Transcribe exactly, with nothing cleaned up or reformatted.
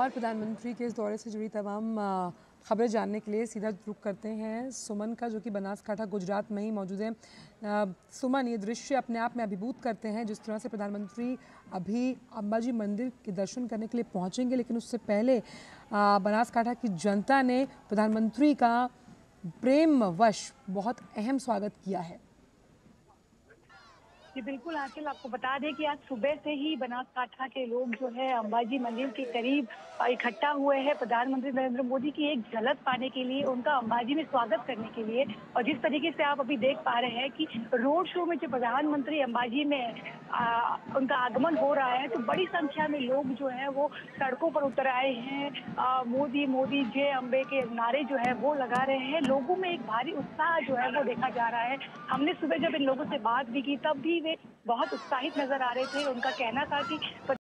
और प्रधानमंत्री के इस दौरे से जुड़ी तमाम खबरें जानने के लिए सीधा रुख करते हैं सुमन का, जो कि बनासकाठा गुजरात में ही मौजूद है। सुमन, ये दृश्य अपने आप में अभिभूत करते हैं जिस तरह से प्रधानमंत्री अभी अंबाजी मंदिर के दर्शन करने के लिए पहुंचेंगे, लेकिन उससे पहले बनासकाठा की जनता ने प्रधानमंत्री का प्रेमवश बहुत अहम स्वागत किया है। जी बिल्कुल आंचल, आपको बता दें कि आज सुबह से ही बनासकाठा के लोग जो है अंबाजी मंदिर के करीब इकट्ठा हुए हैं प्रधानमंत्री नरेंद्र मोदी की एक झलक पाने के लिए, उनका अंबाजी में स्वागत करने के लिए। और जिस तरीके से आप अभी देख पा रहे हैं कि रोड शो में जो प्रधानमंत्री अंबाजी में आ, उनका आगमन हो रहा है, तो बड़ी संख्या में लोग जो है वो सड़कों पर उतर आए हैं। आ, मोदी मोदी जय अम्बे के नारे जो है वो लगा रहे हैं। लोगों में एक भारी उत्साह जो है वो देखा जा रहा है। हमने सुबह जब इन लोगों से बात भी की तब भी वे बहुत उत्साहित नजर आ रहे थे। उनका कहना था कि